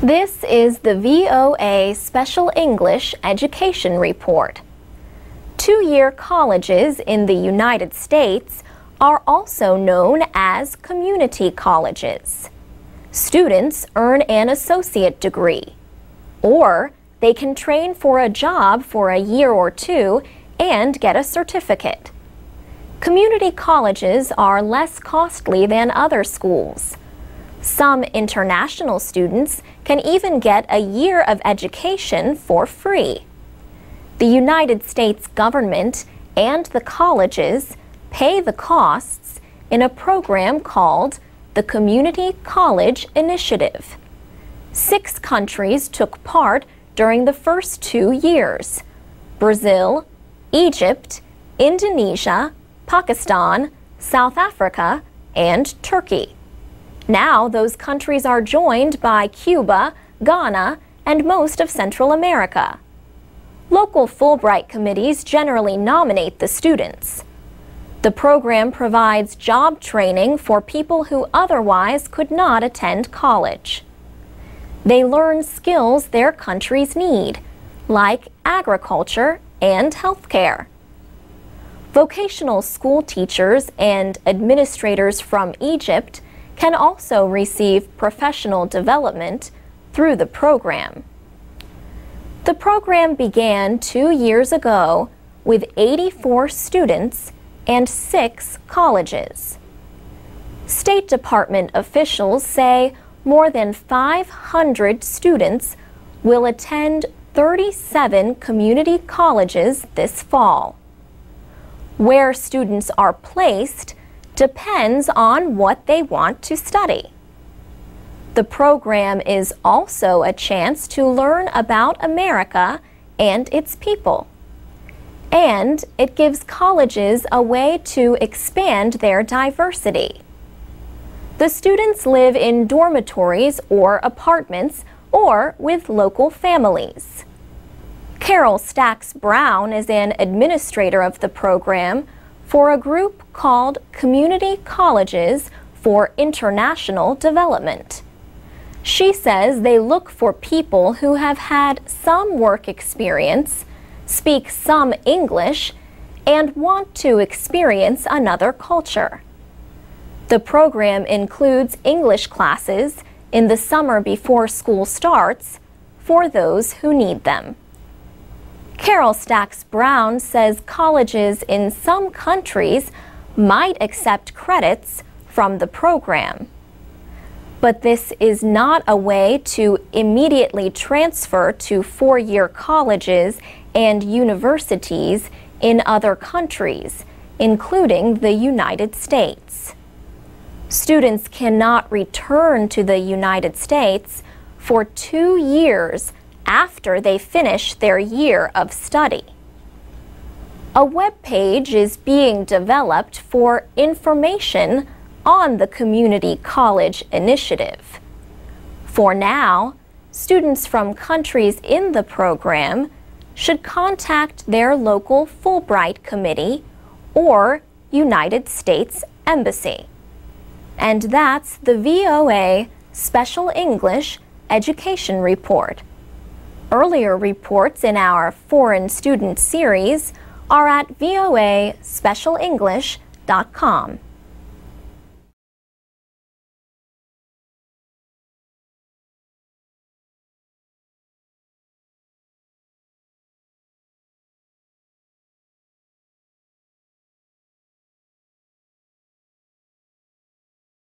This is the VOA Special English Education Report. Two-year colleges in the United States are also known as community colleges. Students earn an associate degree, or they can train for a job for a year or two and get a certificate. Community colleges are less costly than other schools. Some international students can even get a year of education for free. The United States government and the colleges pay the costs in a program called the Community College Initiative. 6 countries took part during the first 2 years: Brazil, Egypt, Indonesia, Pakistan, South Africa, and Turkey. Now those countries are joined by Cuba, Ghana, and most of Central America. Local Fulbright committees generally nominate the students. The program provides job training for people who otherwise could not attend college. They learn skills their countries need, like agriculture and healthcare. Vocational school teachers and administrators from Egypt can also receive professional development through the program. The program began 2 years ago with 84 students and 6 colleges. State Department officials say more than 500 students will attend 37 community colleges this fall. Where students are placed depends on what they want to study. The program is also a chance to learn about America and its people. And it gives colleges a way to expand their diversity. The students live in dormitories or apartments or with local families. Carol Stacks Brown is an administrator of the program for a group called Community Colleges for International Development. She says they look for people who have had some work experience, speak some English, and want to experience another culture. The program includes English classes in the summer before school starts for those who need them. Carol Stacks Brown says colleges in some countries might accept credits from the program. But this is not a way to immediately transfer to 4-year colleges and universities in other countries, including the United States. Students cannot return to the United States for 2 years after they finish their year of study. A web page is being developed for information on the Community College Initiative. For now, students from countries in the program should contact their local Fulbright committee or United States Embassy. And that's the VOA Special English Education Report. Earlier reports in our Foreign Student Series are at voaspecialenglish.com.